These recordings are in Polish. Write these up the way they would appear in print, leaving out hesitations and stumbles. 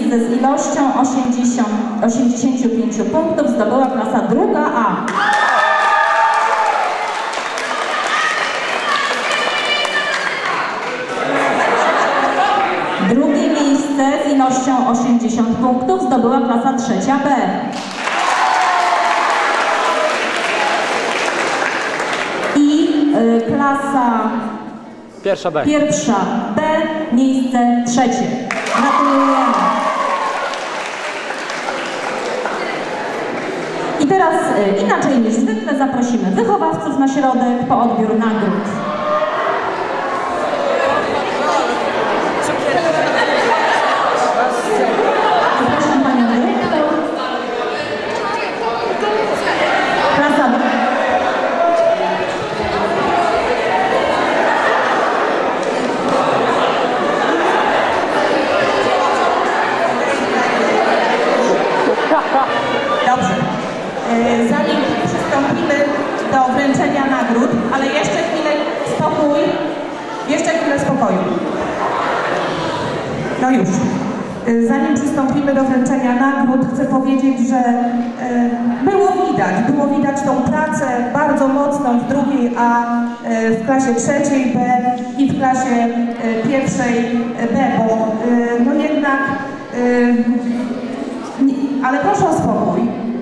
miejsce z ilością 85 punktów zdobyła klasa druga A. Drugie miejsce z ilością 80 punktów zdobyła klasa trzecia B. I klasa pierwsza B, miejsce trzecie. Gratulujemy. I teraz inaczej niż zwykle zaprosimy wychowawców na środek po odbiór nagród. Zapraszam panią dyrektor. Klasa Dobrze. Zanim przystąpimy do wręczenia nagród, ale jeszcze chwilę spokoju. No już. Zanim przystąpimy do wręczenia nagród, chcę powiedzieć, że było widać tą pracę bardzo mocną w drugiej A, w klasie trzeciej B i w klasie pierwszej B, bo no jednak ale proszę o spokój.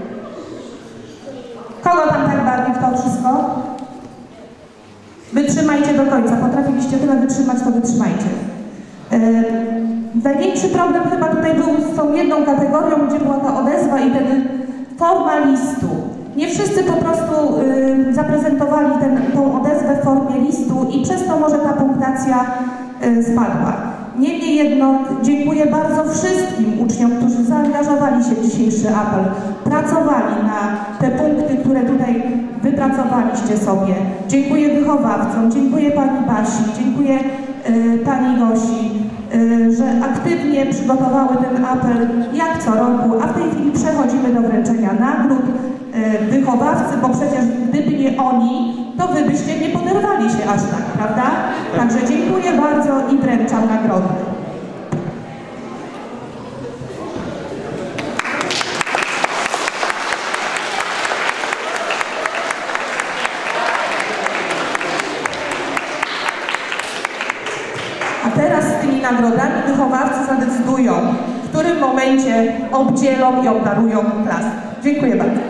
Kogo tam tak bawi w to wszystko? Wytrzymajcie do końca. Potrafiliście tyle wytrzymać, to wytrzymajcie. Największy problem chyba tutaj był z tą jedną kategorią, gdzie była ta odezwa i ten forma listu. Nie wszyscy po prostu zaprezentowali tą odezwę w formie listu i przez to może ta punktacja spadła. Niemniej jednak dziękuję bardzo wszystkim uczniom, którzy zaangażowali się w dzisiejszy apel, pracowali na te punkty, które tutaj wypracowaliście sobie. Dziękuję wychowawcom, dziękuję pani Basi, dziękuję pani Gosi, że aktywnie przygotowały ten apel jak co roku, a w tej chwili przechodzimy do wręczenia nagród. Wychowawcy, bo przecież gdyby nie oni, to wy byście nie poderwali się aż tak, prawda? Także dziękuję bardzo i wręczam nagrody. A teraz z tymi nagrodami wychowawcy zadecydują, w którym momencie obdzielą i obdarują klas. Dziękuję bardzo.